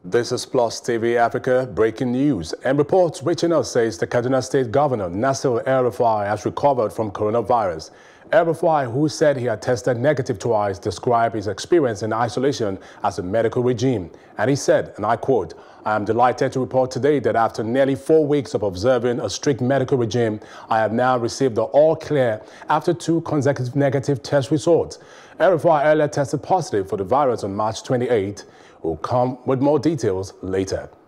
This is Plus TV Africa breaking news, and reports reaching us says the Kaduna State Governor Nasir El-Rufai has recovered from coronavirus. El-Rufai, who said he had tested negative twice, described his experience in isolation as a medical regime. And he said, and I quote, "I am delighted to report today that after nearly 4 weeks of observing a strict medical regime, I have now received the all clear after 2 consecutive negative test results." El-Rufai earlier tested positive for the virus on March 28. We'll come with more details later.